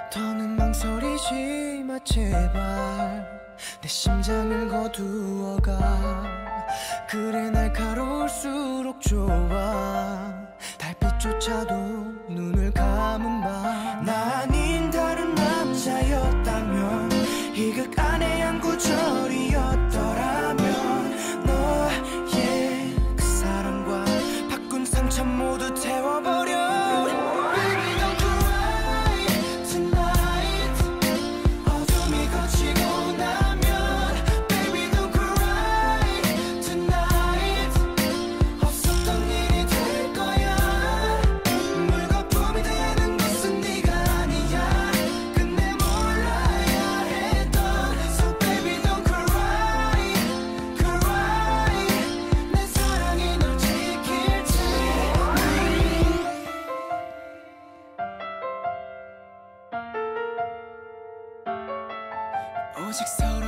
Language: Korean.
더는 망설이지 마 제발 내 심장을 거두어가 그래 날카로울수록 좋아 달빛조차도 눈을 감은 밤 나 아닌 다른 남자였다면 이 극 안에 한 구절이었더라면 너의 그 사랑과 바꾼 상처 모두 태워버려 오직 서로